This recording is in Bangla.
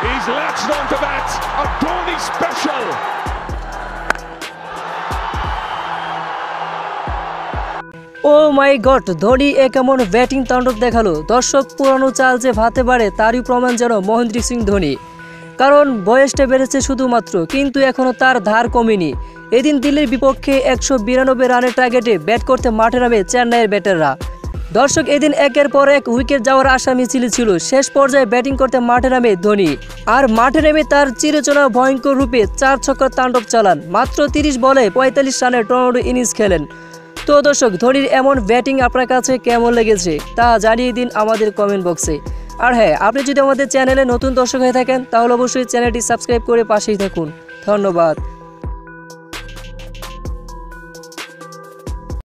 He's latched onto that. A Dhoni special. Oh my god, Dhoni এ কেমন ব্যাটিং তাণ্ডব দেখালো। দর্শক, পুরানো চাল যে ভাতে বাড়ে তারই প্রমাণ যেন মহেন্দ্র সিং ধোনি। কারণ বয়সটা বেড়েছে শুধুমাত্র, কিন্তু এখনও তার ধার কমেনি। এদিন দিল্লির বিপক্ষে 192 রানের টার্গেটে ব্যাট করতে মাঠে নামে চেন্নাইয়ের ব্যাটাররা। দর্শক, এদিন একের পর এক উইকেট যাওয়ার আশা মিছিল ছিল। শেষ পর্যায়ে ব্যাটিং করতে মাঠে নামে ধোনি, আর মাঠে নেমে তার চিরচেনা ভয়ঙ্কর রূপে 4 ছক্কার তাণ্ডব চালান। মাত্র 30 বলে 45 রানের টর্নেডো ইনিংস খেলেন। তো দর্শক, ধোনির এমন ব্যাটিং আপনার কাছে কেমন লেগেছে তা জানিয়ে দিন আমাদের কমেন্ট বক্সে। আর হ্যাঁ, আপনি যদি আমাদের চ্যানেলে নতুন দর্শক হয়ে থাকেন তাহলে অবশ্যই চ্যানেলটি সাবস্ক্রাইব করে পাশেই থাকুন। ধন্যবাদ।